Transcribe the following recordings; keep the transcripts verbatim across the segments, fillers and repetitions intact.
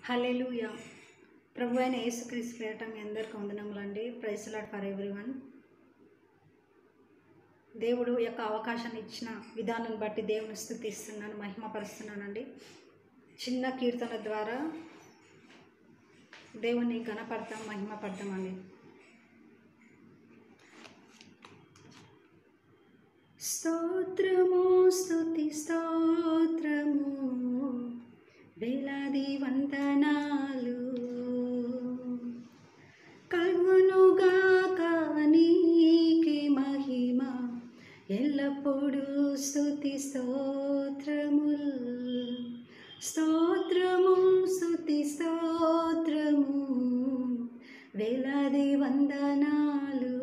హల్లెలూయా. ప్రభు అయిన యేసుక్రీస్తు పేరిట మీ అందరికీ వందనములండి. Praise Lord for everyone. దేవుడు యొక్క అవకాశాన్ని ఇచ్చిన విధానాన్ని బట్టి దేవుని స్తుతిస్తున్నాను, మహిమపరుస్తున్నానండి. చిన్న కీర్తన ద్వారా దేవుని ఘనపడతాం, మహిమపడతామండి. స్తోత్రము స్తుతి స్తోత్రము వేలాది వందనాలు కలుగునుగాక నీకే మహిమ ఎల్లప్పుడూ స్తుతి స్తోత్రముల్ స్తోత్రము స్తుతి స్తోత్రము వేలాది వందనాలు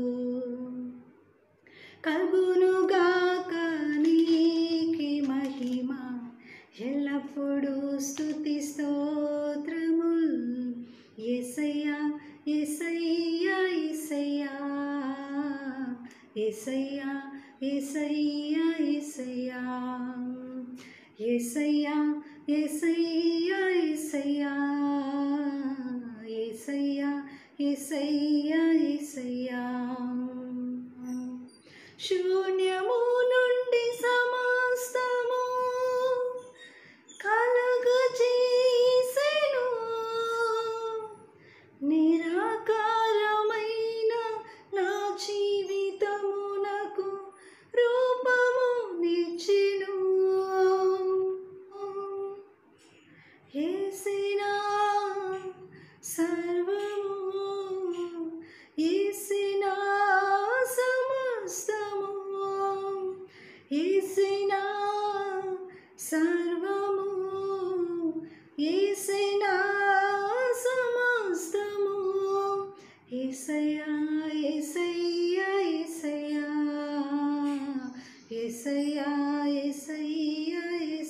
కలుగునుగాక నీకే మహిమ ఎల్లప్పుడూ స్తుతి స్తోత్రముల్ యేసయ్యా యేసయ్యా యేసయ్యా యేసయ్యా యేసయ్యా యేసయ్యా యేసయ్యా యేసయ్యా యేసయ్యా యేసయ్యా యేసయ్యా శూన్యము నుండి సమస్తము కలుగజేసెను నిరాకారమైన నా జీవితమునకు రూపము నిచ్చెను యేసినా సర్వము యేసినా సమస్తము యేసినా సర్వము యేసినా సమస్తము యేసయ్యా యేసయ్యా యేసయ్యా యేసయ్యా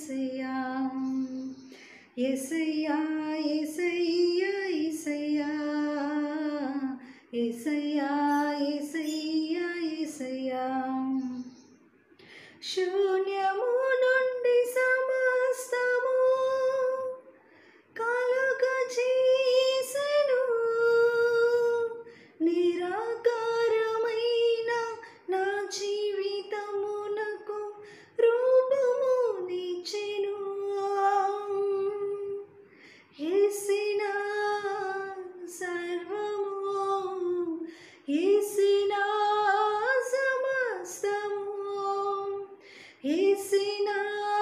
యేసయ్యా యేసయ్యా యేసయ్యా యేసయ్యా యేసయ్యా యేసయ్యా శూన్యము నుండి సమస్తము కలుగజేసెను నిరాకారమైన నా జీవితమునకు రూపము నిచ్చెను యేసినా సర్వము యేసినా సమస్తము యేసినా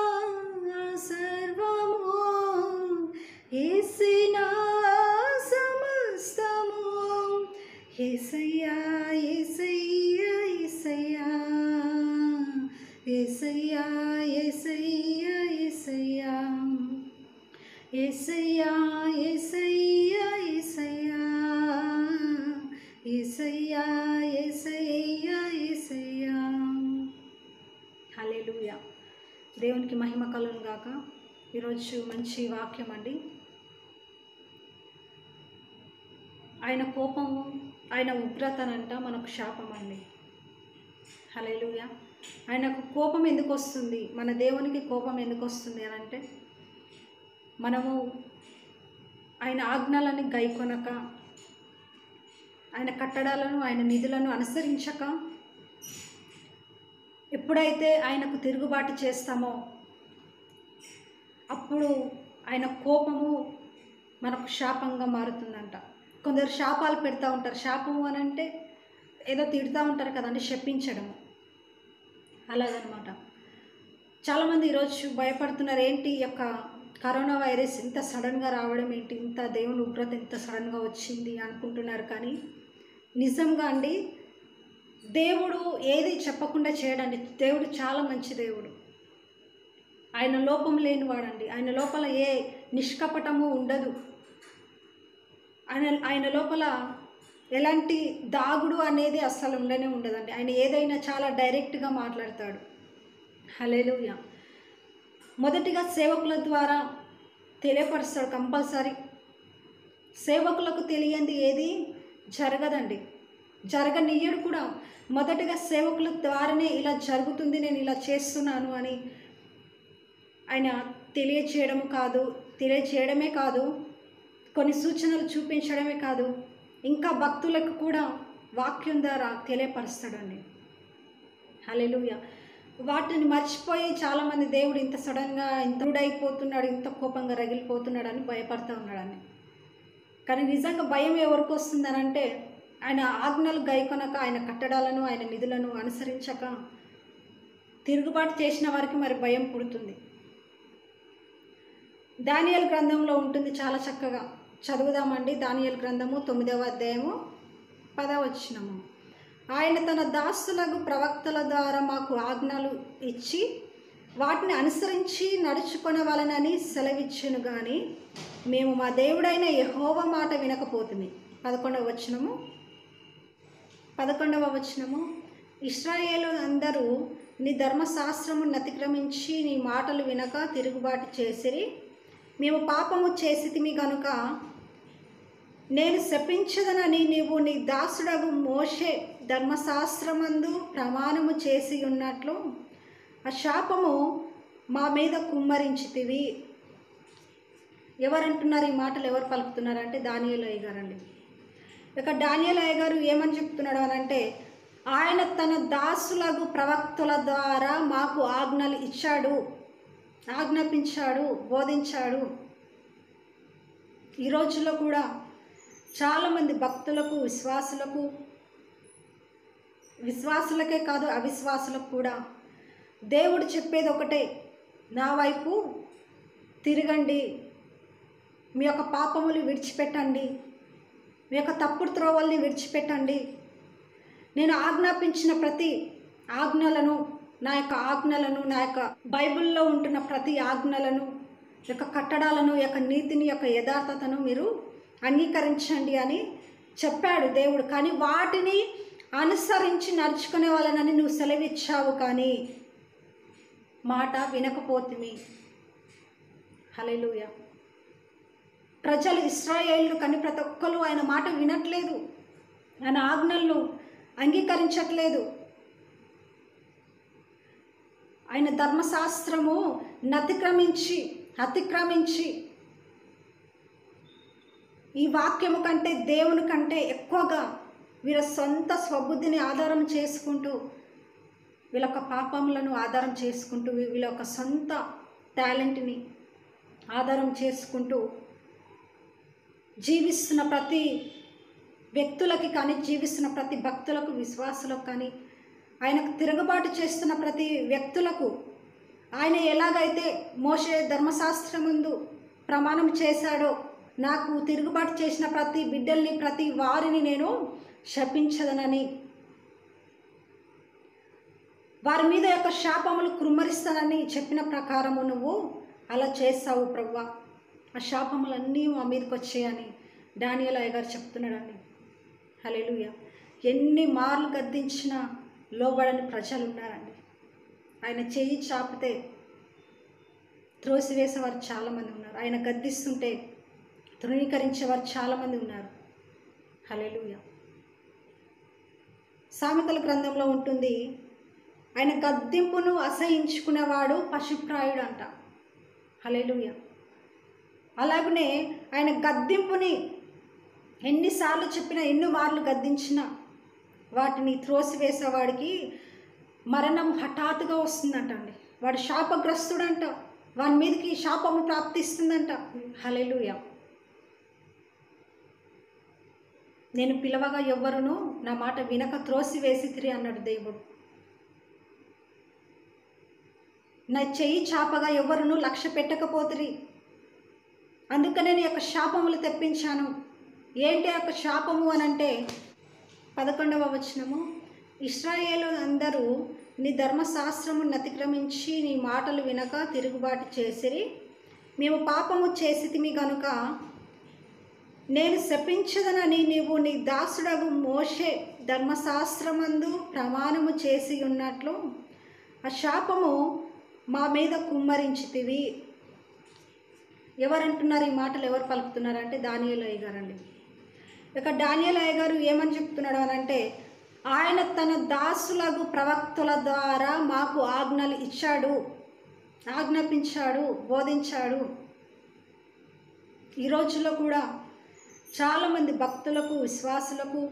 సర్వము యేసినా సమస్తము యేసయ్యా యేసయ్యా యేసయ్యా యేసయ్యా యేసయ్యా యేసయ్యా యేసయ్యా యేసయ్యా యేసయ్యా యేసయ్యా యేసయ్యా హల్లెలూయా. దేవునికి మహిమ కలుగును గాక. ఈరోజు మంచి వాక్యం అండి. ఆయన కోపము ఆయన ఉగ్రతనంట మనకు శాపం అండి. హల్లెలూయా. ఆయనకు కోపం ఎందుకు వస్తుంది, మన దేవునికి కోపం ఎందుకు వస్తుంది అని అంటే మనము ఆయన ఆజ్ఞలను గైకొనక, ఆయన కట్టడాలను ఆయన నిధులను అనుసరించక, ఎప్పుడైతే ఆయనకు తిరుగుబాటు చేస్తామో అప్పుడు ఆయన కోపము మనకు శాపంగా మారుతుందంట. కొందరు శాపాలు పెడతా ఉంటారు. శాపము అని అంటే ఏదో తిడుతూ ఉంటారు కదండి, శపించడము అలాగనమాట. చాలామంది ఈరోజు భయపడుతున్నారు, ఏంటి ఈ యొక్క కరోనా వైరస్ ఇంత సడన్గా రావడం ఏంటి, ఇంత దేవుని ఉగ్రత ఇంత సడన్గా వచ్చింది అనుకుంటున్నారు. కానీ నిజంగా అండి, దేవుడు ఏది చెప్పకుండా చేయడండి. దేవుడు చాలా మంచి దేవుడు. ఆయన లోపం లేనివాడండి. ఆయన లోపల ఏ నిష్కపటము ఉండదు. ఆయన ఆయన లోపల ఎలాంటి దాగుడు అనేది అస్సలు ఉండనే ఉండదండి. ఆయన ఏదైనా చాలా డైరెక్ట్గా మాట్లాడతాడు. హల్లెలూయా. మొదటిగా సేవకుల ద్వారా తెలియపరుస్తాడు. కంపల్సరీ సేవకులకు తెలియంది ఏది జరగదండి, జరగనియ్యడు కూడా. మొదటిగా సేవకుల ద్వారానే ఇలా జరుగుతుంది, నేను ఇలా చేస్తున్నాను అని ఆయన తెలియచేయడం కాదు, తెలియచేయడమే కాదు, కొన్ని సూచనలు చూపించడమే కాదు, ఇంకా భక్తులకు కూడా వాక్యం ద్వారా తెలియపరుస్తాడండి. హల్లెలూయా. వాటిని మర్చిపోయి చాలామంది దేవుడు ఇంత సడన్గా ఇంత రూడైపోతున్నాడు, ఇంత కోపంగా రగిలిపోతున్నాడు అని భయపడుతూ ఉన్నాడని. కానీ నిజంగా భయం ఎవరికి వస్తుందనంటే, ఆయన ఆజ్ఞలు గైకొనక, ఆయన కట్టడాలను, ఆయన నిధులను అనుసరించక తిరుగుబాటు చేసిన వారికి మరి భయం పుడుతుంది. దానియేలు గ్రంథంలో ఉంటుంది, చాలా చక్కగా చదువుదామండి. దానియేలు గ్రంథము తొమ్మిదవ అధ్యాయము పదవ వచనము. ఆయన తన దాసులకు ప్రవక్తల ద్వారా మాకు ఆజ్ఞలు ఇచ్చి వాటిని అనుసరించి నడుచుకొనవలెనని సెలవిచ్చెను గాని మేము మా దేవుడైన యెహోవా మాట వినకపోతిమి. పదకొండవ వచనము పదకొండవ వచనము ఇశ్రాయేలు అందరూ నీ ధర్మశాస్త్రమును అతిక్రమించి నీ మాటలు వినక తిరుగుబాటు చేసిరి. మేము పాపము చేసితిమి గనుక నేను శపించదనని నీవు నీ దాసుడగు మోషే ధర్మశాస్త్రమందు ప్రమాణము చేసి ఉన్నట్లు ఆ శాపము మా మీద కుమ్మరించితివి. ఎవరంటున్నారు ఈ మాటలు? ఎవరు పలుకుతున్నారు అంటే దానియేలు అయ్య గారండి. ఇక దానియేలు అయ్య గారు ఏమని చెప్తున్నాడు అనంటే, ఆయన తన దాసులకు ప్రవక్తల ద్వారా మాకు ఆజ్ఞలు ఇచ్చాడు, ఆజ్ఞాపించాడు, బోధించాడు. ఈ రోజుల్లో కూడా చాలామంది భక్తులకు, విశ్వాసులకు, విశ్వాసులకే కాదు అవిశ్వాసులకు కూడా దేవుడు చెప్పేది ఒకటే, నా వైపు తిరగండి, మీ యొక్క పాపములు విడిచిపెట్టండి, మీ యొక్క తప్పుడు త్రోవల్ని విడిచిపెట్టండి. నేను ఆజ్ఞాపించిన ప్రతి ఆజ్ఞలను, నా యొక్క ఆజ్ఞలను, నా యొక్క బైబిల్లో ఉంటున్న ప్రతి ఆజ్ఞలను, యొక్క కట్టడాలను, యొక్క నీతిని, యొక్క యథార్థతను మీరు అంగీకరించండి అని చెప్పాడు దేవుడు. కానీ వాటిని అనుసరించి నడుచుకునే వాళ్ళని నువ్వు సెలవిచ్చావు, కానీ మాట వినకపోతిమి. హల్లెలూయా. ప్రజలు ఇశ్రాయేలు కానీ ప్రతి ఒక్కరు ఆయన మాట వినట్లేదు, ఆయన ఆజ్ఞలను అంగీకరించట్లేదు. ఆయన ధర్మశాస్త్రము అతిక్రమించి అతిక్రమించి ఈ వాక్యము కంటే, దేవుని కంటే ఎక్కువగా వీళ్ళ సొంత స్వబుద్ధిని ఆధారం చేసుకుంటూ, వీళ్ళ యొక్క పాపములను ఆధారం చేసుకుంటూ, వీళ్ళ యొక్క సొంత టాలెంట్ని ఆధారం చేసుకుంటూ జీవిస్తున్న ప్రతి వ్యక్తులకి కానీ, జీవిస్తున్న ప్రతి భక్తులకు, విశ్వాసులకు కానీ, ఆయనకు తిరుగుబాటు చేస్తున్న ప్రతి వ్యక్తులకు ఆయన ఎలాగైతే మోషే ధర్మశాస్త్రం ముందు ప్రమాణం చేశాడో, నాకు తిరుగుబాటు చేసిన ప్రతి బిడ్డల్ని, ప్రతి వారిని నేను శపించదనని, వారి మీద యొక్క శాపములు కుమ్మరిస్తానని చెప్పిన ప్రకారము నువ్వు అలా చేస్తావు ప్రభువా, ఆ శాపములన్నీ మా మీదకి వచ్చాయని దానియేలు అయ్య గారు చెప్తున్నాడండి. హల్లెలూయా. ఎన్ని మార్లు గద్దించినా లోబడని ప్రజలు ఉన్నారండి. ఆయన చెయ్యి చాపితే త్రోసివేసేవారు చాలామంది ఉన్నారు. ఆయన గద్దిస్తుంటే తృణీకరించేవారు చాలామంది ఉన్నారు. హల్లెలూయా. సామెతల గ్రంథంలో ఉంటుంది, ఆయన గద్దింపును అసహించుకునేవాడు పశుప్రాయుడు అంట. హల్లెలూయా. అలాగనే ఆయన గద్దింపుని ఎన్నిసార్లు చెప్పినా, ఎన్ని మార్లు గద్దించినా వాటిని త్రోసివేసేవాడికి మరణం హఠాత్తుగా వస్తుందంట అండి. వాడు శాపగ్రస్తుడంట, వాని మీదకి శాపము ప్రాప్తిస్తుందంట. హల్లెలూయా. నేను పిలవగా ఎవ్వరును నా మాట వినక త్రోసివేసితిరి అన్నాడు దేవుడు. నా చెయ్యి చాపగా ఎవరును లక్ష్య పెట్టకపోతిరి, అందుకనే నీ యొక్క శాపములు తెప్పించాను. ఏంటి ఆ యొక్క శాపము అనంటే పదకొండవ వచనము, ఇశ్రాయేలు అందరూ నీ ధర్మశాస్త్రమును అతిక్రమించి నీ మాటలు వినక తిరుగుబాటు చేసిరి. మేము పాపము చేసితిమి గనుక నేను శపించదనని నీవు నీ దాసుడగు మోషే ధర్మశాస్త్రమందు ప్రమాణము చేసి ఉన్నట్లు ఆ శాపము మా మీద కుమ్మరించితివి. ఎవరంటున్నారు ఈ మాటలు? ఎవరు పలుకుతున్నారు అంటే దానియేలు అయ్య గారండి. ఇక దానియేలు అయ్య గారు ఏమని చెప్తున్నాడు అనంటే, ఆయన తన దాసులకు ప్రవక్తల ద్వారా మాకు ఆజ్ఞలు ఇచ్చాడు, ఆజ్ఞాపించాడు, బోధించాడు. ఈ రోజుల్లో కూడా చాలామంది భక్తులకు, విశ్వాసులకు,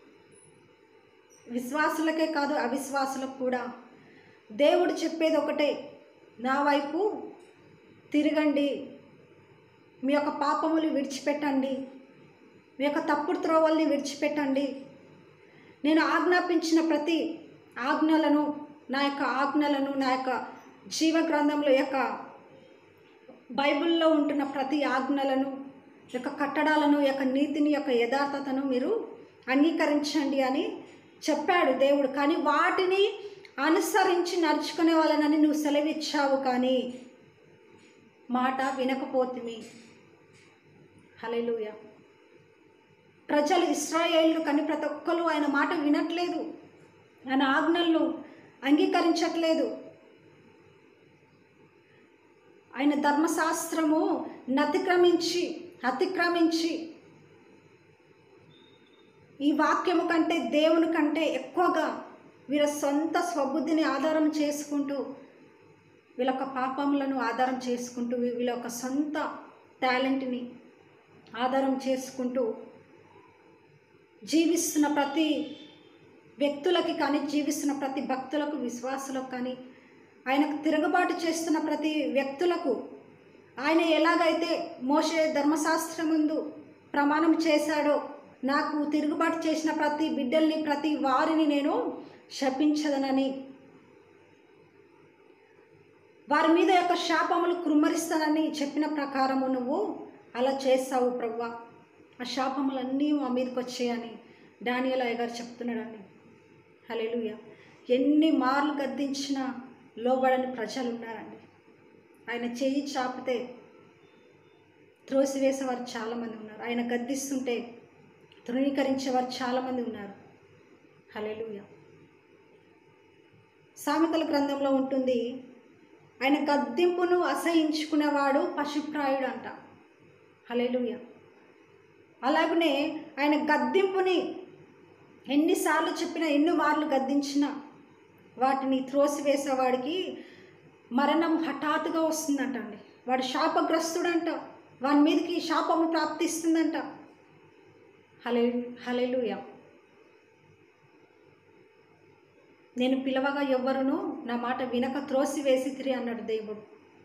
విశ్వాసులకే కాదు అవిశ్వాసులకు కూడా దేవుడు చెప్పేది ఒకటే, నా వైపు తిరగండి, మీ యొక్క పాపములు విడిచిపెట్టండి, మీ యొక్క తప్పుడు త్రోవల్ని విడిచిపెట్టండి. నేను ఆజ్ఞాపించిన ప్రతి ఆజ్ఞలను, నా యొక్క ఆజ్ఞలను, నా యొక్క జీవ గ్రంథంలో యొక్క బైబిల్లో ఉంటున్న ప్రతి ఆజ్ఞలను, యొక్క కట్టడాలను, యొక్క నీతిని, యొక్క యథార్థతను మీరు అంగీకరించండి అని చెప్పాడు దేవుడు. కానీ వాటిని అనుసరించి నడుచుకునే వాళ్ళనని నువ్వు సెలవిచ్చావు, కానీ మాట వినకపోతిమి. హల్లెలూయా. ప్రజలు ఇశ్రాయేలు కానీ ప్రతి ఒక్కరు ఆయన మాట వినట్లేదు, ఆయన ఆజ్ఞలను అంగీకరించట్లేదు. ఆయన ధర్మశాస్త్రము అతిక్రమించి అతిక్రమించి ఈ వాక్యము కంటే, దేవుని కంటే ఎక్కువగా వీళ్ళ సొంత స్వబుద్ధిని ఆధారం చేసుకుంటూ, వీళ్ళ యొక్క పాపములను ఆధారం చేసుకుంటూ, వీళ్ళ యొక్క సొంత టాలెంట్ని ఆధారం చేసుకుంటూ జీవిస్తున్న ప్రతి వ్యక్తులకి కానీ, జీవిస్తున్న ప్రతి భక్తులకు, విశ్వాసులకు కానీ, ఆయనకు తిరుగుబాటు చేస్తున్న ప్రతి వ్యక్తులకు ఆయన ఎలాగైతే మోషే ధర్మశాస్త్రమందు ప్రమాణం చేశాడో, నాకు తిరుగుబాటు చేసిన ప్రతి బిడ్డల్ని, ప్రతి వారిని నేను శపించదనని, వారి మీద యొక్క శాపములు కుమ్మరిస్తానని చెప్పిన ప్రకారము నువ్వు అలా చేస్తావు ప్రభువా. ఆ శాపములన్నీ మా మీదకి వచ్చాయని డానియేల్ అయ్య గారు చెప్తున్నాడండి. హల్లెలూయా. ఎన్ని మార్లు గద్దించినా లోబడని ప్రజలు ఉన్నారండి. ఆయన చేయి చాపితే త్రోసివేసేవారు చాలామంది ఉన్నారు. ఆయన గద్దిస్తుంటే తృణీకరించేవారు చాలామంది ఉన్నారు. హల్లెలూయా. సామెతల గ్రంథంలో ఉంటుంది, ఆయన గద్దింపును అసహించుకునేవాడు పశుప్రాయుడు అంట. హల్లెలూయా. అలాగనే ఆయన గద్దింపుని ఎన్నిసార్లు చెప్పినా, ఎన్ని మార్లు గద్దించినా వాటిని త్రోసివేసేవాడికి మరణం హఠాత్తుగా వస్తుందంట అండి. వాడు శాపగ్రస్తుడంట, వాని మీదకి శాపము ప్రాప్తిస్తుందంట. హల్లే హల్లెలూయా. నేను పిలవగా ఎవ్వరును నా మాట వినక త్రోసివేసితిరి అన్నాడు దేవుడు.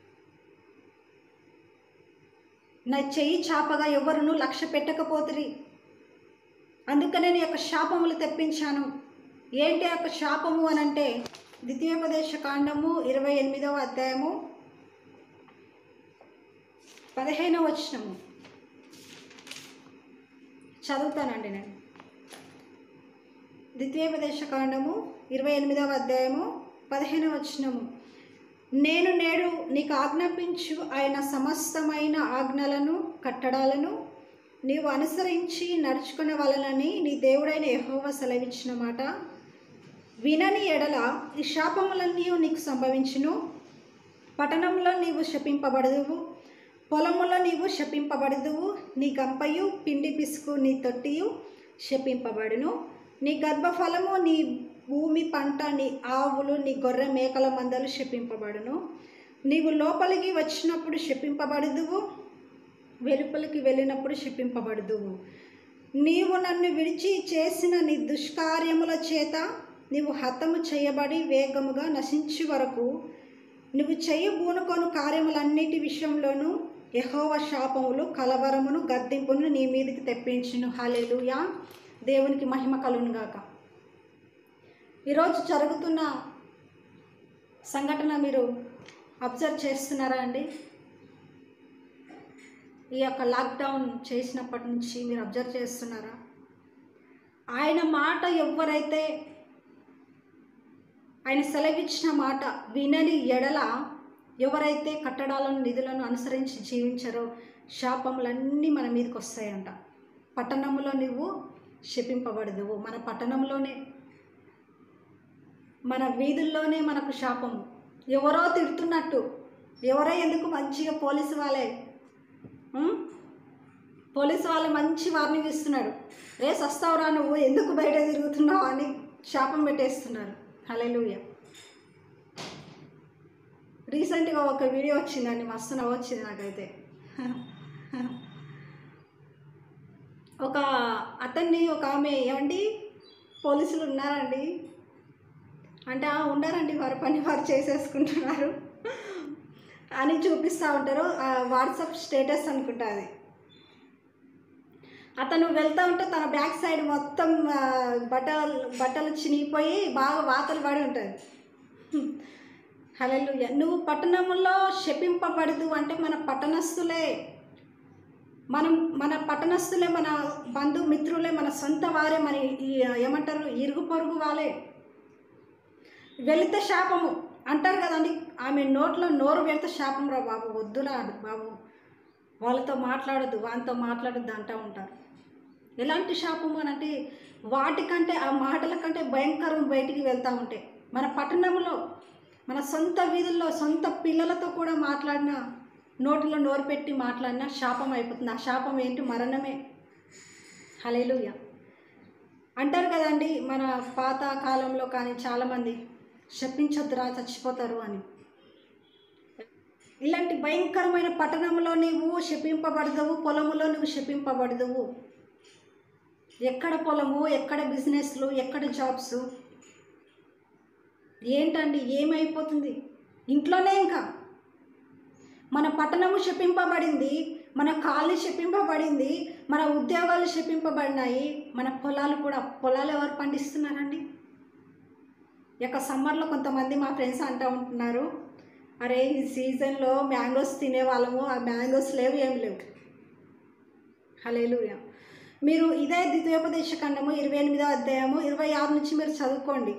నా చెయ్యి చాపగా ఎవరును లక్ష్య పెట్టకపోతిరి, అందుకనే నీ యొక్క శాపములు తెప్పించాను. ఏంటి యొక్క శాపము అని అంటే, ద్వితీయోపదేశ కాండము ఇరవై ఎనిమిదవ అధ్యాయము పదిహేనవ వచనము చదువుతానండి నేను. ద్వితీయోపదేశ కాండము ఇరవై ఎనిమిదవ అధ్యాయము పదిహేనవ వచనము. నేను నేడు నీకు ఆజ్ఞాపించు ఆయన సమస్తమైన ఆజ్ఞలను, కట్టడాలను నీవు అనుసరించి నడుచుకునే వలనని నీ దేవుడైన యెహోవా సెలవిచ్చిన మాట వినని ఎడల ఈ శాపములన్నీ నీకు సంభవించును. పట్టణంలో నీవు శపింపబడదువు, పొలములో నీవు శపింపబడదువు. నీ గంపయు, పిండి పిసుకు, నీ తొట్టియు శపింపబడును. నీ గర్భఫలము, నీ భూమి పంట, నీ ఆవులు, నీ గొర్రె మేకల మందలు శపింపబడును. నీవు లోపలికి వచ్చినప్పుడు శపింపబడదువు, వెలుపలికి వెళ్ళినప్పుడు శపింపబడదువు. నీవు నన్ను విడిచి చేసిన నీ దుష్కార్యముల చేత నీవు హతము చేయబడి వేగముగా నశించు వరకు నువ్వు చేయబూనుకొను కార్యములన్నిటి విషయంలోనూ యెహోవా శాపములు, కలవరమును, గద్దింపును నీ మీదకి తెప్పించును. హల్లెలూయా. దేవునికి మహిమ కలుగును గాక. ఈరోజు జరుగుతున్న సంఘటన మీరు అబ్జర్వ్ చేస్తున్నారా అండి? ఈ యొక్క లాక్డౌన్ చేసినప్పటి నుంచి మీరు అబ్జర్వ్ చేస్తున్నారా? ఆయన మాట ఎవరైతే, ఆయన సెలవిచ్చిన మాట వినని ఎడల ఎవరైతే కట్టడాలను, నిధులను అనుసరించి జీవించారో శాపములన్నీ మన మీదకి వస్తాయంట. పట్టణంలో నువ్వు శపింపబడదువు. మన పట్టణంలోనే, మన వీధుల్లోనే మనకు శాపము. ఎవరో తిడుతున్నట్టు, ఎవరో ఎందుకు మంచిగా పోలీసు వాళ్ళే పోలీసు వాళ్ళు మంచి వార్నింగ్ ఇస్తున్నాడు, రే సస్తావురా నువ్వు ఎందుకు బయట తిరుగుతున్నావు అని శాపం పెట్టేస్తున్నారు. హల్లెలూయా. రీసెంట్గా ఒక వీడియో వచ్చిందండి, మస్తు నవ్వు వచ్చింది నాకైతే. ఒక అతన్ని ఒక ఆమె ఏమండి పోలీసులు ఉన్నారండి అంటే ఉన్నారండి, వారి పని వారు చేసేసుకుంటున్నారు అని చూపిస్తూ ఉంటారు. వాట్సాప్ స్టేటస్ అనుకుంటా అది. అతను వెళ్తూ ఉంటే తన బ్యాక్ సైడ్ మొత్తం బట్టలు బట్టలు చినిగిపోయి బాగా వాతలు పడి ఉంటుంది. హల్లెలూయా. నువ్వు పట్టణంలో శపింపబడదు అంటే మన పట్టణస్థులే, మనం మన పట్టణస్థులే, మన బంధుమిత్రులే, మన సొంత వారే, మన ఏమంటారు ఇరుగు పొరుగు వాళ్ళే. వెళితే శాపము అంటారు కదండి, ఆమె నోట్లో నోరు వెళితే శాపం రా బాబు, వద్దురా బాబు, వాళ్ళతో మాట్లాడద్దు, వాళ్ళతో మాట్లాడద్దు అంటూ ఉంటారు. ఎలాంటి శాపము అని అంటే వాటికంటే ఆ మాటల కంటే భయంకరం బయటికి వెళ్తూ ఉంటాయి. మన పట్టణంలో మన సొంత వీధుల్లో సొంత పిల్లలతో కూడా మాట్లాడిన, నోటిలో నోరు పెట్టి మాట్లాడినా శాపం అయిపోతుంది. ఆ శాపం ఏంటి? మరణమే. హల్లెలూయా. అంటారు కదండి మన పాత కాలంలో కానీ చాలామంది శపించొద్దురా చచ్చిపోతారు అని. ఇలాంటి భయంకరమైన పట్టణంలో నీవు శపింపబడదవు, పొలములో నువ్వు శపింపబడదవు. ఎక్కడ పొలము, ఎక్కడ బిజినెస్లు, ఎక్కడ జాబ్స్, ఏంటండి ఏమైపోతుంది ఇంట్లోనే. ఇంకా మన పట్టణము శపింపబడింది, మన కాలనీ శపింపబడింది, మన ఉద్యోగాలు శపింపబడినాయి, మన పొలాలు కూడా. పొలాలు ఎవరు పండిస్తున్నారండి? ఇక సమ్మర్లో కొంతమంది మా ఫ్రెండ్స్ అంటూ ఉంటున్నారు, అరే ఈ సీజన్లో మ్యాంగోస్ తినేవాళ్ళము, ఆ మ్యాంగోస్ లేవు, ఏం లేవు. హల్లెలూయా. మీరు ఇదే ద్వితీయోపదేశ ఖండము ఇరవై ఎనిమిదో అధ్యాయము ఇరవై ఆరు నుంచి మీరు చదువుకోండి.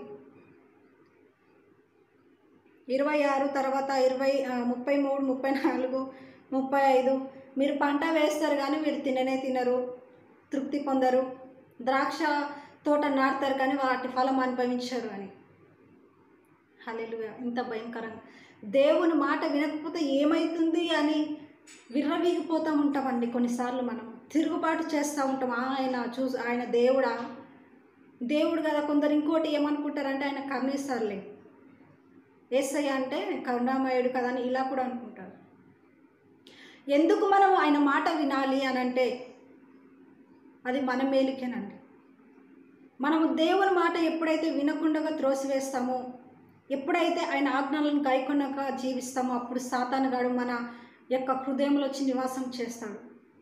ఇరవై ఆరు తర్వాత ఇరవై ముప్పై మూడు ముప్పై నాలుగు ముప్పై ఐదు మీరు పంట వేస్తారు కానీ మీరు తిననే తినరు, తృప్తి పొందరు. ద్రాక్ష తోట నాటుతారు కానీ వాటి ఫలం అనుభవించరు అని. హల్లెలూయా. ఇంత భయంకరంగా దేవుని మాట వినకపోతే ఏమవుతుంది అని విర్రవీగిపోతూ ఉంటామండి. కొన్నిసార్లు మనం తిరుగుబాటు చేస్తూ ఉంటాం. ఆయన చూసి ఆయన దేవుడా, దేవుడు కదా. కొందరు ఇంకోటి ఏమనుకుంటారంటే ఆయన కరుణిస్తారులే, యేసయ్య అంటే కరుణామయుడు కదా అని ఇలా కూడా అనుకుంటారు. ఎందుకు మనం ఆయన మాట వినాలి అని అంటే అది మన మేలుకేనండి. మనము దేవుని మాట ఎప్పుడైతే వినకుండా త్రోసివేస్తామో, ఎప్పుడైతే ఆయన ఆజ్ఞలను గాయకొనక జీవిస్తామో అప్పుడు సాతానుగాడు మన యొక్క హృదయంలో వచ్చి నివాసం చేస్తాడు.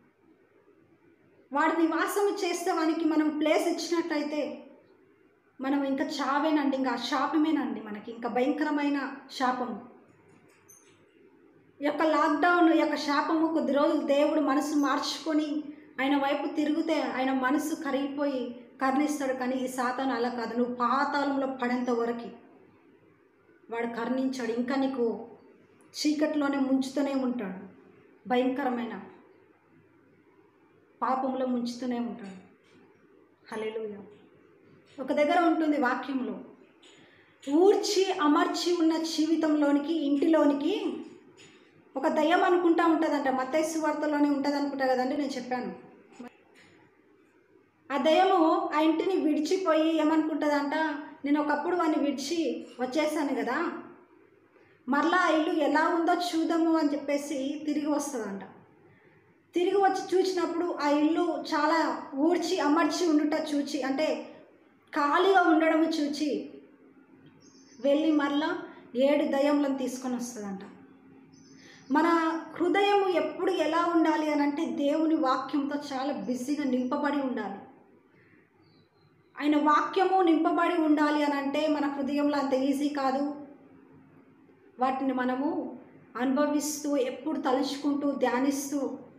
వాడు నివాసం చేస్తే వానికి మనం ప్లేస్ ఇచ్చినట్లయితే మనం ఇంకా చావేనండి, ఇంకా శాపమేనండి మనకి, ఇంకా భయంకరమైన శాపము. ఈ యొక్క లాక్డౌన్ యొక్క శాపము కొద్ది రోజులు దేవుడు మనసు మార్చుకొని ఆయన వైపు తిరిగితే ఆయన మనసు కరిగిపోయి కరుణిస్తాడు. కానీ ఈ సాతాను అలా కాదు. నువ్వు పాతాళంలో పడేంత వరకు వాడు కరుణించాడు. ఇంకా నీకు చీకట్లోనే ముంచుతూనే ఉంటాడు, భయంకరమైన పాపంలో ముంచుతూనే ఉంటాడు. హల్లెలూయా. ఒక దగ్గర ఉంటుంది వాక్యంలో, ఊర్చి అమర్చి ఉన్న జీవితంలోనికి ఇంటిలోనికి ఒక దయ్యం అనుకుంటా ఉంటుందంట. మత్తయి సువార్తలోనే ఉంటుంది అనుకుంటా కదండి, నేను చెప్పాను. ఆ దయ్యము ఆ ఇంటిని విడిచిపోయి ఏమనుకుంటుందంట, నేను ఒకప్పుడు వాడిని విడిచి వచ్చేసాను కదా, మరలా ఆ ఇల్లు ఎలా ఉందో చూద్దాము అని చెప్పేసి తిరిగి వస్తుందంట. తిరిగి వచ్చి చూసినప్పుడు ఆ ఇల్లు చాలా ఊడ్చి అమర్చి ఉండుట చూచి, అంటే ఖాళీగా ఉండడం చూచి వెళ్ళి మరలా ఏడు దయ్యములను తీసుకొని వస్తుందంట. మన హృదయం ఎప్పుడు ఎలా ఉండాలి అని అంటే దేవుని వాక్యంతో చాలా బిజీగా నింపబడి ఉండాలి. ఆయన వాక్యము నింపబడి ఉండాలి అని అంటే మన హృదయంలో అంత ఈజీ కాదు. వాటిని మనము అనుభవిస్తూ ఎప్పుడు తలుచుకుంటూ ధ్యానిస్తూ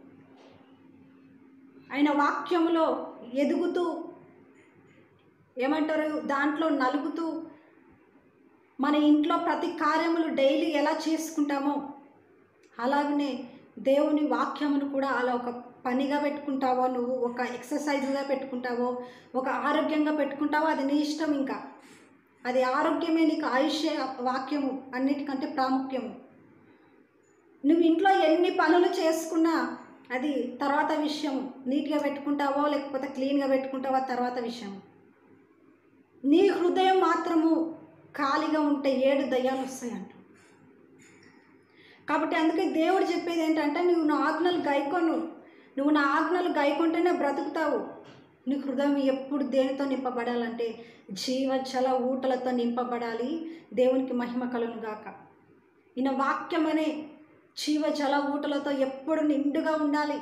ఆయన వాక్యములో ఎదుగుతూ ఏమంటారు దాంట్లో నలుగుతూ మన ఇంట్లో ప్రతి కార్యములు డైలీ ఎలా చేసుకుంటామో అలాగనే దేవుని వాక్యమును కూడా అలా ఒక పనిగా పెట్టుకుంటావో, నువ్వు ఒక ఎక్సర్సైజ్గా పెట్టుకుంటావో, ఒక ఆరోగ్యంగా పెట్టుకుంటావో అది నీ ఇష్టం. ఇంకా అది ఆరోగ్యమే నీకు ఆయుష్య వాక్యము అన్నిటికంటే ప్రాముఖ్యము. నువ్వు ఇంట్లో ఎన్ని పనులు చేసుకున్నా అది తర్వాత విషయం. నీట్గా పెట్టుకుంటావో లేకపోతే క్లీన్గా పెట్టుకుంటావో తర్వాత విషయం. నీ హృదయం మాత్రము ఖాళీగా ఉంటే ఏడు దయ్యాలు వస్తాయంట. కాబట్టి అందుకే దేవుడు చెప్పేది ఏంటంటే, నువ్వు నా ఆజ్ఞలు గైకొను, నువ్వు నా ఆజ్ఞలు గైకుంటేనే బ్రతుకుతావు. నీ హృదయం ఎప్పుడు దేనితో నింపబడాలంటే జీవజల ఊటలతో నింపబడాలి. దేవునికి మహిమ కలుగును గాక. ఈయన వాక్యం అనే జీవజల ఊటలతో ఎప్పుడు నిండుగా ఉండాలి.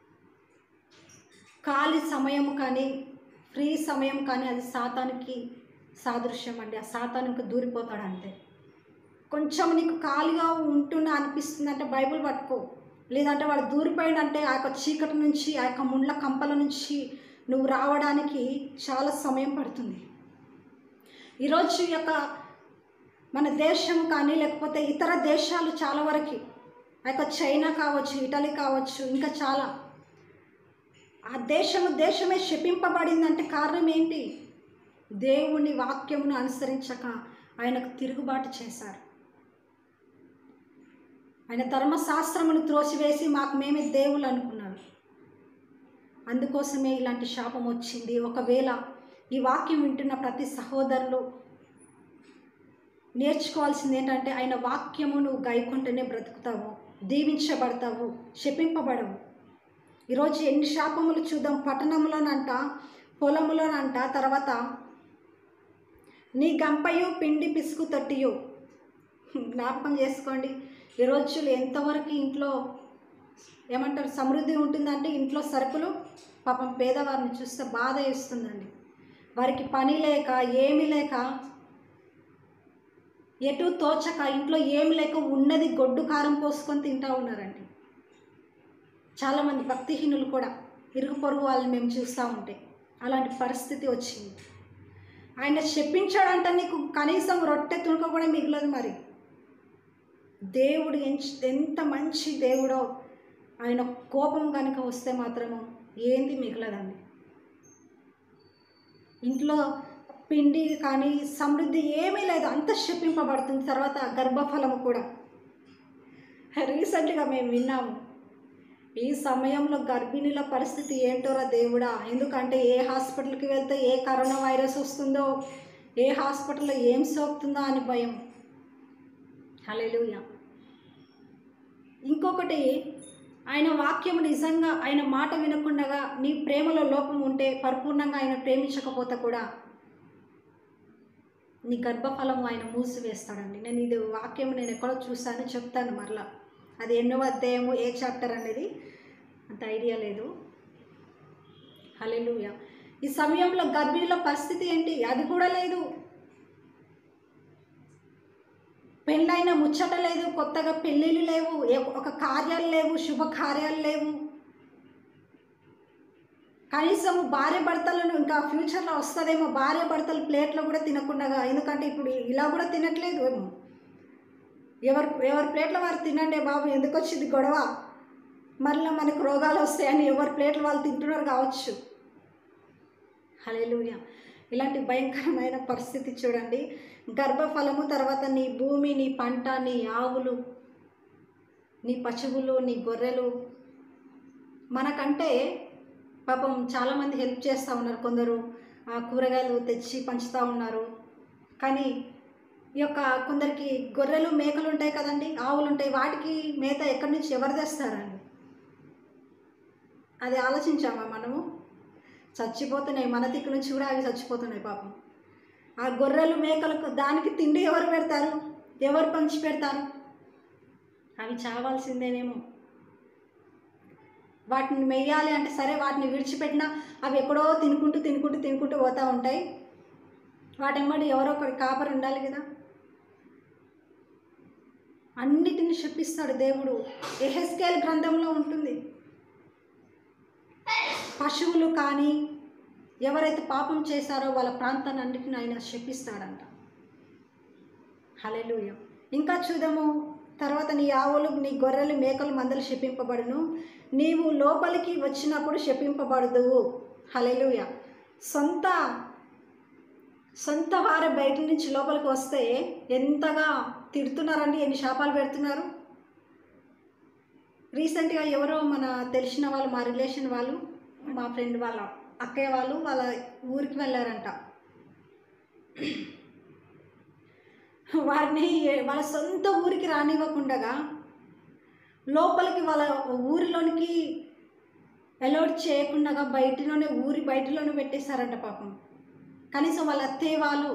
ఖాళీ సమయం కానీ ఫ్రీ సమయం కానీ అది సాతానికి సాదృశ్యం అండి. ఆ సాతానికి దూరిపోతాడు అంతే. కొంచెం నీకు ఖాళీగా ఉంటున్నా అనిపిస్తుంది అంటే బైబిల్ పట్టుకో. లేదంటే వాడు దూరిపోయాడంటే ఆ యొక్క చీకటి నుంచి, ఆ యొక్క ముండ్ల కంపల నుంచి నువ్వు రావడానికి చాలా సమయం పడుతుంది. ఈరోజు ఈ యొక్క మన దేశం కానీ లేకపోతే ఇతర దేశాలు చాలా వరకు, ఆ యొక్క చైనా కావచ్చు, ఇటలీ కావచ్చు, ఇంకా చాలా, ఆ దేశము దేశమే శపింపబడిందంటే కారణం ఏంటి? దేవుని వాక్యమును అనుసరించక ఆయనకు తిరుగుబాటు చేశారు. ఆయన ధర్మశాస్త్రమును త్రోసివేసి మాకు మేమే దేవుళ్ళు అనుకున్నారు. అందుకోసమే ఇలాంటి శాపం వచ్చింది. ఒకవేళ ఈ వాక్యం వింటున్న ప్రతి సహోదరులు నేర్చుకోవాల్సింది ఏంటంటే ఆయన వాక్యము నువ్వు గైకుంటేనే బ్రతుకుతావు, దీవించబడతావు, శపింపబడవు. ఈరోజు ఎన్ని శాపములు చూద్దాం. పట్టణంలోనంట, పొలంలోనంట, తర్వాత నీ గంపయు పిండి పిసుకు తొట్టియు. జ్ఞాపకం చేసుకోండి. ఈ రోజులు ఎంతవరకు ఇంట్లో ఏమంటారు సమృద్ధి ఉంటుందంటే ఇంట్లో సరుకులు పాపం పేదవారిని చూస్తే బాధ వేస్తుందండి. వారికి పని లేక ఏమి లేక ఎటు తోచక ఇంట్లో ఏమి లేక ఉన్నది గొడ్డు కారం పోసుకొని తింటూ ఉన్నారండి. చాలామంది భక్తిహీనులు కూడా ఇరుగు పొరుగు వాళ్ళని మేము చూస్తూ ఉంటే అలాంటి పరిస్థితి వచ్చింది. ఆయన చెప్పించాడంటే నీకు కనీసం రొట్టె తుణుక కూడా మిగలదు. మరి దేవుడు ఎంత మంచి దేవుడో, ఆయన కోపం కనుక వస్తే మాత్రము ఏంది మిగలదండి. ఇంట్లో పిండి కానీ సమృద్ధి ఏమీ లేదు, అంత శపింపబడుతుంది. తర్వాత గర్భఫలము కూడా. రీసెంట్గా మేము విన్నాము. ఈ సమయంలో గర్భిణీల పరిస్థితి ఏంటోరా దేవుడా. ఎందుకంటే ఏ హాస్పిటల్కి వెళ్తే ఏ కరోనా వైరస్ వస్తుందో, ఏ హాస్పిటల్లో ఏం సోకుతుందో అని భయం. హల్లెలూయా. ఇంకొకటి, ఆయన వాక్యము నిజంగా ఆయన మాట వినకుండా నీ ప్రేమలో లోపం ఉంటే, పరిపూర్ణంగా ఆయన ప్రేమించకపోతే కూడా నీ గర్భఫలం ఆయన మూసివేస్తాడండి. నేను ఇది వాక్యం నేను ఎక్కడో చూశాను, చెప్తాను మరలా. అది ఎన్నో అధ్యాయము, ఏ చాప్టర్ అనేది అంత ఐడియా లేదు. హల్లెలూయా. ఈ సమయంలో గర్భిణీల పరిస్థితి ఏంటి? అది కూడా లేదు. పెళ్ళైన ముచ్చట లేదు, కొత్తగా పెళ్ళిళ్ళు లేవు, ఒక కార్యాలు లేవు, శుభకార్యాలు లేవు. కనీసం భార్య భర్తలను ఇంకా ఫ్యూచర్లో వస్తుందేమో భార్య భర్తలు ప్లేట్లో కూడా తినకుండా. ఎందుకంటే ఇప్పుడు ఇలా కూడా తినట్లేదు ఏమో. ఎవరు ఎవరి ప్లేట్లో వారు తినండి బాబు, ఎందుకు వచ్చింది గొడవ, మళ్ళీ మనకు రోగాలు వస్తాయని ఎవరి ప్లేట్లు వాళ్ళు తింటున్నారు కావచ్చు. హల్లెలూయా. ఇలాంటి భయంకరమైన పరిస్థితి చూడండి. గర్భఫలము, తర్వాత నీ భూమి, నీ పంట, నీ ఆవులు, నీ పశువులు, నీ గొర్రెలు. మనకంటే పాపం చాలామంది హెల్ప్ చేస్తూ ఉన్నారు. కొందరు కూరగాయలు తెచ్చి పంచుతూ ఉన్నారు. కానీ ఈ యొక్క కొందరికి గొర్రెలు మేకలు ఉంటాయి కదండి, ఆవులు ఉంటాయి. వాటికి మేత ఎక్కడి నుంచి ఎవరు తెస్తారండి? అది ఆలోచించామా మనము? చచ్చిపోతున్నాయి, మన దిక్కు నుంచి కూడా అవి చచ్చిపోతున్నాయి పాపం. ఆ గొర్రెలు మేకలకు దానికి తిండి ఎవరు పెడతారు? ఎవరు పంచి పెడతారు? అవి చావాల్సిందేనేమో. వాటిని మెయ్యాలి అంటే సరే, వాటిని విడిచిపెట్టినా అవి ఎక్కడో తినుకుంటూ తినుకుంటూ తినుకుంటూ పోతూ ఉంటాయి. వాటెమ్మడి ఎవరో ఒకటి కాపరి ఉండాలి కదా. అన్నిటిని శపిస్తాడు దేవుడు. యెహెజ్కేలు గ్రంథంలో ఉంటుంది. పశువులు కానీ ఎవరైతే పాపం చేశారో వాళ్ళ ప్రాంతాన్ని అన్నిటిని ఆయన శపిస్తాడంట. హల్లెలూయా. ఇంకా చూద్దాము. తర్వాత నీ ఆవులు, నీ గొర్రెలు, మేకలు, మందలు శపింపబడును, నీవు లోపలికి వచ్చినప్పుడు శపింపబడదువు. హల్లెలూయా. సొంత సొంత వారే బయట నుంచి లోపలికి వస్తే ఎంతగా తిడుతున్నారండి, ఎన్ని శాపాలు పెడుతున్నారు. రీసెంట్గా ఎవరో మన తెలిసిన వాళ్ళు, మా రిలేషన్ వాళ్ళు, మా ఫ్రెండ్ వాళ్ళ అక్కయ్య వాళ్ళు వాళ్ళ ఊరికి వెళ్ళారంట. వారిని వాళ్ళ సొంత ఊరికి రానివ్వకుండా లోపలికి వాళ్ళ ఊరిలోనికి అలౌట్ చేయకుండా బయటలోనే ఊరి బయటలోనే పెట్టేశారంట పాపం. కనీసం వాళ్ళ అత్తయ్య వాళ్ళు,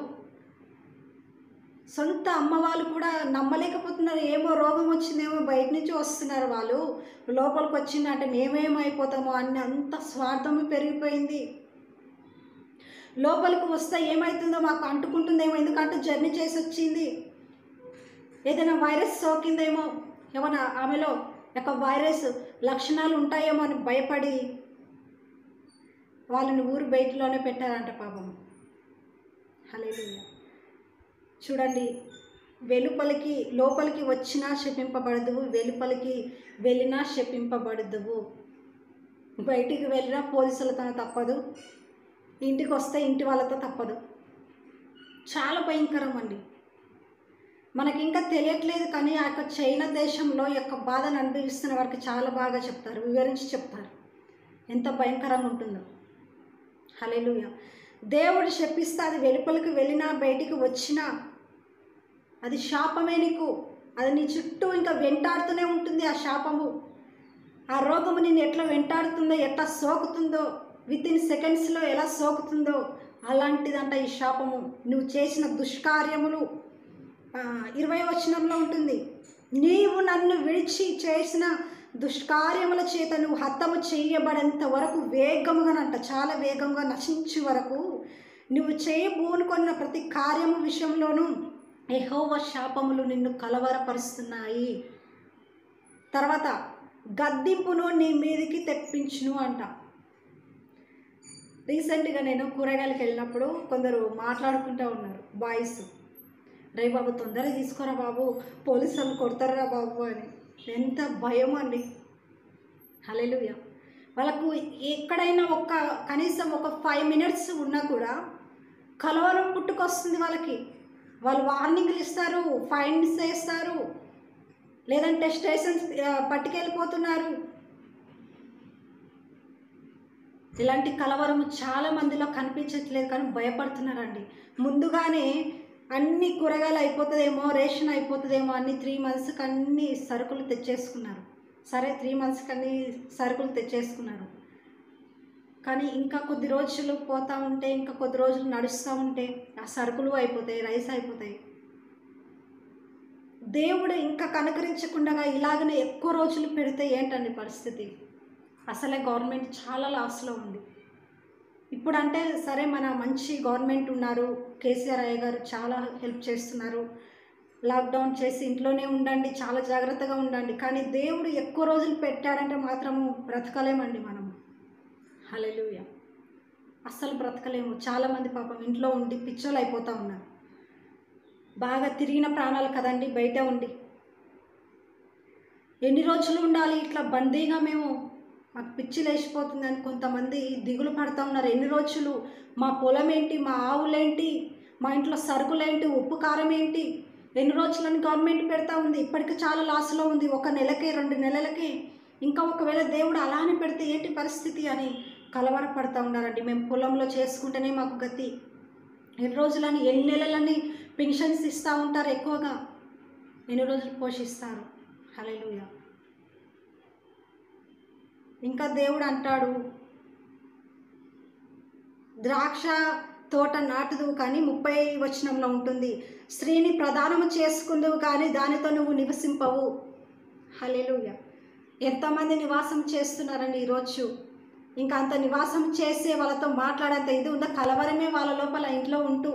సొంత అమ్మ వాళ్ళు కూడా నమ్మలేకపోతున్నారు. ఏమో రోగం వచ్చిందేమో, బయట నుంచి వస్తున్నారు వాళ్ళు, లోపలికి వచ్చిందంటే మేమేమైపోతామో అన్న అంత స్వార్థము పెరిగిపోయింది. లోపలికి వస్తే ఏమవుతుందో మాకు అంటుకుంటుందేమో, ఎందుకంటే జర్నీ చేసి వచ్చింది, ఏదైనా వైరస్ సోకిందేమో, ఏమైనా ఆమెలో ఒక వైరస్ లక్షణాలు ఉంటాయేమో అని భయపడి వాళ్ళని ఊరు బయటలోనే పెట్టారంట పాపం. హల్లెలూయా. చూడండి, వెలుపలికి లోపలికి వచ్చినా శపింపబడదువు, వెలుపలికి వెళ్ళినా శపింపబడదువు. బయటికి వెళ్ళినా పోలీసులతో తప్పదు, ఇంటికి వస్తే ఇంటి వాళ్ళతో తప్పదు. చాలా భయంకరం అండి. మనకి ఇంకా తెలియట్లేదు కానీ ఆ యొక్క చైనా దేశంలో యొక్క బాధను అనుభవిస్తున్న వారికి చాలా బాగా చెప్తారు, వివరించి చెప్తారు ఎంత భయంకరంగా ఉంటుందో. హల్లెలూయా. దేవుడు శపిస్తే అది వెలుపలికి వెళ్ళినా బయటికి వచ్చినా అది శాపమే నీకు. అది నీ చుట్టూ ఇంకా వెంటాడుతూనే ఉంటుంది ఆ శాపము. ఆ రోగము నిన్ను ఎట్లా వెంటాడుతుందో, ఎట్లా సోకుతుందో, విత్ ఇన్ సెకండ్స్లో ఎలా సోకుతుందో అలాంటిదంట ఈ శాపము. నువ్వు చేసిన దుష్కార్యములు ఇరవై వచనంలో ఉంటుంది, నీవు నన్ను విడిచి చేసిన దుష్కార్యముల చేత నువ్వు హతము చేయబడేంత వరకు వేగముగానంట, చాలా వేగంగా నశించే వరకు నువ్వు చేయబూనుకున్న ప్రతి కార్యము విషయంలోనూ యెహోవా శాపములు నిన్ను కలవరపరుస్తున్నాయి. తర్వాత గద్దింపును నీ మీదికి తెప్పించును అంట. రీసెంట్గా నేను కూరగాయలకు వెళ్ళినప్పుడు కొందరు మాట్లాడుకుంటూ ఉన్నారు బాయ్స్, రే బాబు తొందరగా తీసుకోరా బాబు, పోలీసు వాళ్ళు కొడతారా బాబు అని. ఎంత భయం అండి. హల్లెలూయా. వాళ్ళకు ఎక్కడైనా ఒక కనీసం ఒక ఫైవ్ మినిట్స్ ఉన్నా కూడా కలవరం పుట్టుకొస్తుంది వాళ్ళకి. వాళ్ళు వార్నింగ్లు ఇస్తారు, ఫైన్స్ వేస్తారు, లేదంటే స్టేషన్స్ పట్టుకెళ్ళిపోతున్నారు. ఇలాంటి కలవరము చాలా మందిలో కనిపించట్లేదు కానీ భయపడుతున్నారండి. ముందుగానే అన్ని కూరగాయలు అయిపోతుందేమో, రేషన్ అయిపోతుందేమో అన్ని త్రీ మంత్స్కి అన్ని సరుకులు తెచ్చేసుకున్నారు. సరే త్రీ మంత్స్కి అన్ని సరుకులు తెచ్చేసుకున్నారు కానీ ఇంకా కొద్ది రోజులు పోతూ ఉంటే, ఇంకా కొద్ది రోజులు నడుస్తూ ఉంటే ఆ సరుకులు అయిపోతాయి, రైస్ అయిపోతాయి. దేవుడు ఇంకా కనుకరించకుండా ఇలాగనే ఎక్కువ రోజులు పెడితే ఏంటండి పరిస్థితి? అసలే గవర్నమెంట్ చాలా లాస్లో ఉంది. ఇప్పుడు అంటే సరే మన మంచి గవర్నమెంట్ ఉన్నారు, కేసీఆర్ అయ్య గారు చాలా హెల్ప్ చేస్తున్నారు, లాక్డౌన్ చేసి ఇంట్లోనే ఉండండి, చాలా జాగ్రత్తగా ఉండండి. కానీ దేవుడు ఎక్కువ రోజులు పెట్టాడంటే మాత్రము బ్రతకలేమండి మనము. హల్లెలూయా. అస్సలు బ్రతకలేము. చాలామంది పాపం ఇంట్లో ఉండి పిచ్చోళ్ళు అయిపోతూ ఉన్నారు. బాగా తిరిగిన ప్రాణాలు కదండి బయట ఉండి. ఎన్ని రోజులు ఉండాలి ఇట్లా బందీగా? మేము మాకు పిచ్చి లేచిపోతుందని కొంతమంది దిగులు పడుతూ ఉన్నారు. ఎన్ని రోజులు? మా పొలం ఏంటి, మా ఆవులేంటి, మా ఇంట్లో సరుకులేంటి, ఉప్పు కారం ఏంటి, ఎన్ని రోజులని గవర్నమెంట్ పెడతా ఉంది. ఇప్పటికి చాలా లాస్లో ఉంది, ఒక నెలకే రెండు నెలలకే. ఇంకా ఒకవేళ దేవుడు అలానే పెడితే ఏంటి పరిస్థితి అని కలవరపడుతూ ఉన్నారండి. మేము పొలంలో చేసుకుంటేనే మాకు గతి. ఎన్ని రోజులని, ఎన్ని నెలలని పెన్షన్స్ ఇస్తూ ఉంటారు, ఎక్కువగా ఎన్ని రోజులు పోషిస్తారు. హల్లెలూయా. ఇంకా దేవుడు అంటాడు, ద్రాక్ష తోట నాటుదువు కానీ, ముప్పై వచనంలో ఉంటుంది, స్త్రీని ప్రదానము చేసుకుందువు కానీ దానితో నువ్వు నివసింపవు. హల్లెలూయా. ఎంతమంది నివాసం చేస్తున్నారండి ఈరోజు? ఇంకా అంత నివాసం చేసే వాళ్ళతో మాట్లాడేంత ఇది ఉందా? కలవరమే వాళ్ళ లోపల ఇంట్లో ఉంటూ.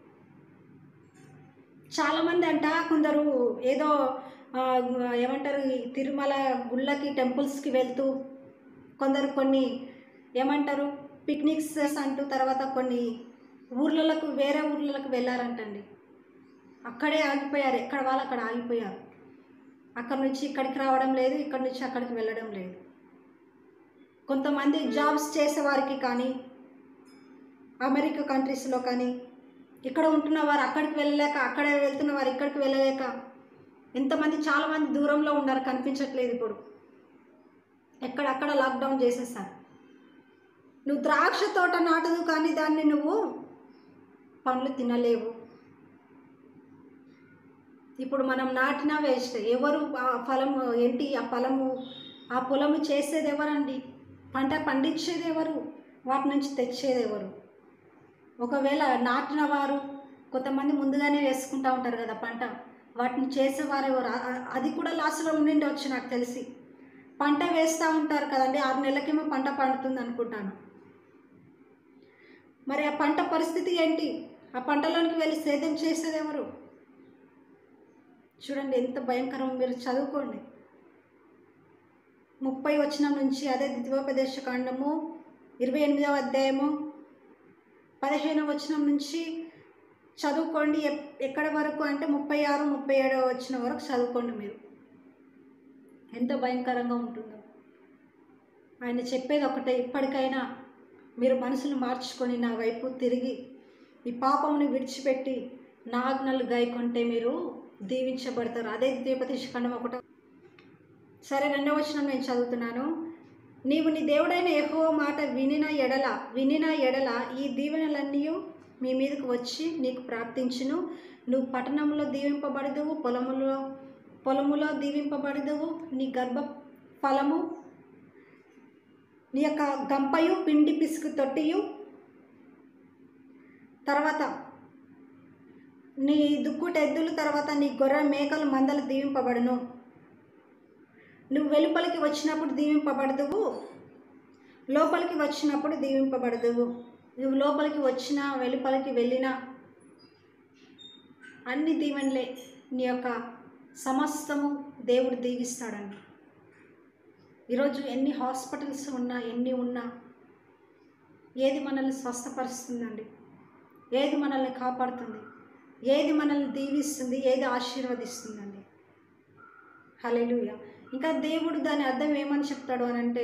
చాలామంది అంట కొందరు ఏదో ఏమంటారు, ఈ తిరుమల గుళ్ళకి టెంపుల్స్కి వెళ్తూ, కొందరు కొన్ని ఏమంటారు పిక్నిక్స్ అంటూ, తర్వాత కొన్ని ఊర్లలకు వేరే ఊర్లలకు వెళ్ళారంటండి. అక్కడే ఆగిపోయారు, ఎక్కడ వాళ్ళు అక్కడ ఆగిపోయారు. అక్కడ నుంచి ఇక్కడికి రావడం లేదు, ఇక్కడ నుంచి అక్కడికి వెళ్ళడం లేదు. కొంతమంది జాబ్స్ చేసేవారికి కానీ, అమెరికా కంట్రీస్లో కానీ, ఇక్కడ ఉంటున్న వారు అక్కడికి వెళ్ళలేక, అక్కడే వెళ్తున్న వారు ఇక్కడికి వెళ్ళలేక, ఎంతమంది చాలామంది దూరంలో ఉన్నారు, కనిపించట్లేదు. ఇప్పుడు ఎక్కడక్కడ లాక్డౌన్ చేసేసారు. నువ్వు ద్రాక్ష తోట నాటదు కానీ దాన్ని నువ్వు పండ్లు తినలేవు. ఇప్పుడు మనం నాటినా వేస్ట్. ఎవరు ఆ ఫలము ఏంటి, ఆ ఫలము ఆ పొలము చేసేది ఎవరండి? పంట పండించేది ఎవరు? వాటి నుంచి తెచ్చేది ఎవరు? ఒకవేళ నాటిన వారు కొంతమంది ముందుగానే వేసుకుంటూ ఉంటారు కదా పంట, వాటిని చేసేవారు ఎవరు? అది కూడా లాస్లో ఉండి వచ్చు నాకు తెలిసి. పంట వేస్తూ ఉంటారు కదండి, ఆరు నెలలకేమో పంట పండుతుంది అనుకుంటాను. మరి ఆ పంట పరిస్థితి ఏంటి? ఆ పంటలోనికి వెళ్ళి సేద్యం చేసేది ఎవరు? చూడండి ఎంత భయంకరం. మీరు చదువుకోండి. ముప్పై వచనం నుంచి, అదే ద్వితీయోపదేశ కాండము ఇరవై ఎనిమిదవ అధ్యాయము పదిహేనవ వచనం నుంచి చదువుకోండి. ఎక్కడి వరకు అంటే ముప్పై ఆరు ముప్పై ఏడవ వచనం వరకు చదువుకోండి. మీరు ఎంత భయంకరంగా ఉంటుందో. ఆయన చెప్పేది ఒకటే, ఇప్పటికైనా మీరు మనసును మార్చుకొని నా వైపు తిరిగి ఈ పాపముని విడిచిపెట్టి నా ఆజ్ఞలు గైకొంటే మీరు దీవించబడతారు. అదే ద్వితీయోపదేశ కాండం ఒకటో. సరే, రెండవ వచనం నేను చదువుతున్నాను. నీవు నీ దేవుడైన యెహోవా మాట వినిన ఎడల వినిన ఎడల ఈ దీవెనలన్నీ మీ మీదకు వచ్చి నీకు ప్రాప్తించును. నువ్వు పట్టణంలో దీవింపబడదువు, పొలములో పొలములో దీవింపబడదువు. నీ గర్భ ఫలము, నీ యొక్క గంపయు పిండి పిసుకు తొట్టియు, తర్వాత నీ దుక్కుట ఎద్దులు, తర్వాత నీ గొర్రె మేకలు మందలు దీవింపబడును. నువ్వు వెలుపలికి వచ్చినప్పుడు దీవింపబడదువు, లోపలికి వచ్చినప్పుడు దీవింపబడదువు. నువ్వు లోపలికి వచ్చినా వెలుపలికి వెళ్ళినా అన్ని దీవెనలే. నీ యొక్క సమస్తము దేవుడు దీవిస్తాడండి. ఈరోజు ఎన్ని హాస్పిటల్స్ ఉన్నా, ఎన్ని ఉన్నా, ఏది మనల్ని స్వస్థపరుస్తుందండి? ఏది మనల్ని కాపాడుతుంది? ఏది మనల్ని దీవిస్తుంది? ఏది ఆశీర్వదిస్తుందండి? హల్లెలూయా. ఇంకా దేవుడు దాని అర్థం ఏమని చెప్తాడు అని అంటే,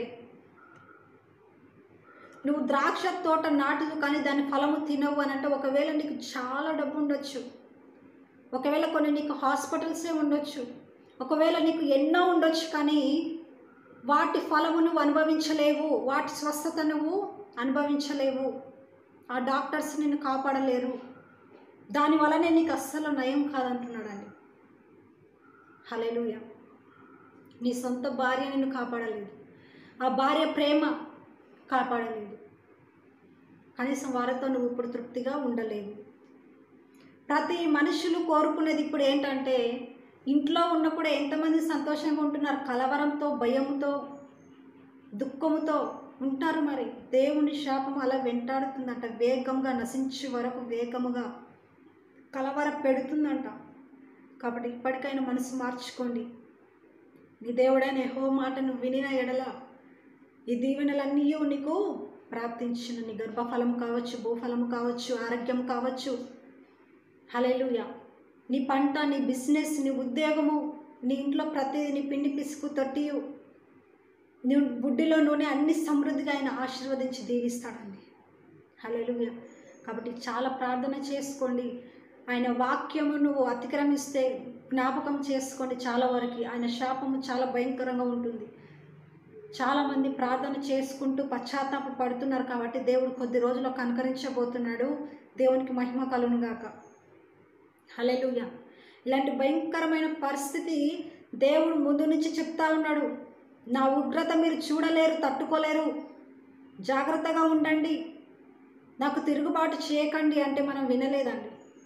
నువ్వు ద్రాక్ష తోట నాటుదు కానీ దాని ఫలము తినవు అని అంటే, ఒకవేళ నీకు చాలా డబ్బు ఉండొచ్చు, ఒకవేళ కొన్ని నీకు హాస్పిటల్సే ఉండొచ్చు, ఒకవేళ నీకు ఎన్నో ఉండొచ్చు, కానీ వాటి ఫలము నువ్వు అనుభవించలేవు, వాటి స్వస్థత నువ్వు అనుభవించలేవు. ఆ డాక్టర్స్ నిన్ను కాపాడలేరు. దానివల్లనే నీకు అస్సలు నయం కాదంటున్నాడండి. హల్లెలూయా. నీ సొంత భార్య నిన్ను కాపాడలేదు, ఆ భార్య ప్రేమ కాపాడలేదు, కనీసం వారితో నువ్వు ఇప్పుడు తృప్తిగా ఉండలేవు. ప్రతి మనుషులు కోరుకునేది ఇప్పుడు ఏంటంటే, ఇంట్లో ఉన్నప్పుడు ఎంతమంది సంతోషంగా ఉంటున్నారు? కలవరంతో, భయంతో, దుఃఖముతో ఉంటారు. మరి దేవుని శాపం అలా వెంటాడుతుందంట, వేగంగా నశించే వరకు వేగముగా కలవర పెడుతుందంట. కాబట్టి ఇప్పటికైనా మనసు మార్చుకోండి. నీ దేవుడైన యెహోవా మాట నువ్వు వినిన ఎడల ఈ దీవెనలన్నీ నీకు ప్రాప్తించును. నీ గర్భఫలం కావచ్చు, భూఫలం కావచ్చు, ఆరోగ్యం కావచ్చు. హల్లెలూయా. నీ పంట, నీ బిజినెస్, నీ ఉద్యోగము, నీ ఇంట్లో ప్రతిదీ, నీ పిండి పిసుకు తొట్టియు, నీ బుడ్డిలో నూనె, అన్ని సమృద్ధిగా ఆయన ఆశీర్వదించి దీవిస్తాడండి. హల్లెలూయా. కాబట్టి చాలా ప్రార్థన చేసుకోండి. ఆయన వాక్యము నువ్వు అతిక్రమిస్తే జ్ఞాపకం చేసుకోండి. చాలా వరకు ఆయన శాపము చాలా భయంకరంగా ఉంటుంది. చాలామంది ప్రార్థన చేసుకుంటూ పశ్చాత్తాప పడుతున్నారు. కాబట్టి దేవుడు కొద్ది రోజుల్లో కనుకరించబోతున్నాడు. దేవునికి మహిమ కలుగును గాక. హల్లెలూయా. ఇలాంటి భయంకరమైన పరిస్థితి దేవుడు ముందు నుంచి చెప్తా ఉన్నాడు. నా ఉగ్రత మీరు చూడలేరు, తట్టుకోలేరు, జాగ్రత్తగా ఉండండి, నాకు తిరుగుబాటు చేయకండి అంటే మనం వినలేదండి.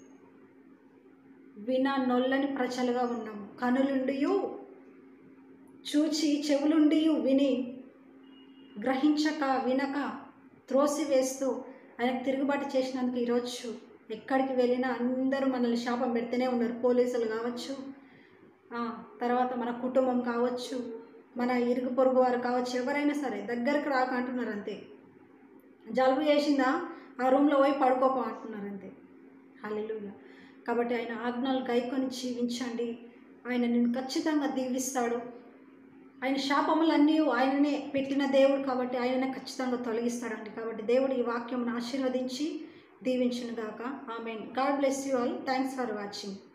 విన నొల్లని ప్రజలుగా ఉన్నాము. కనులుండియు చూచి, చెవులుండియు విని, గ్రహించక, వినక, త్రోసివేస్తూ ఆయనకు తిరుగుబాటు చేసినందుకు ఈరోజు ఎక్కడికి వెళ్ళినా అందరూ మనల్ని శాపం పెడుతూనే ఉన్నారు. పోలీసులు కావచ్చు, తర్వాత మన కుటుంబం కావచ్చు, మన ఇరుగు పొరుగు వారు కావచ్చు, ఎవరైనా సరే దగ్గరికి రాక అంటున్నారు అంతే. జలుబు చేసిందా ఆ రూమ్లో పోయి పడుకోపో అంటున్నారు అంతే. హల్లెలూయా. కాబట్టి ఆయన ఆజ్ఞలు గైకొని జీవించండి. ఆయన నిన్ను ఖచ్చితంగా దీవిస్తాడు. ఆయన శాపములన్నీ ఆయననే పెట్టిన దేవుడు కాబట్టి ఆయననే ఖచ్చితంగా తొలగిస్తాడండి. కాబట్టి దేవుడు ఈ వాక్యమును ఆశీర్వదించి దీవించును గాక. ఆమేన్. God bless you all. Thanks for watching.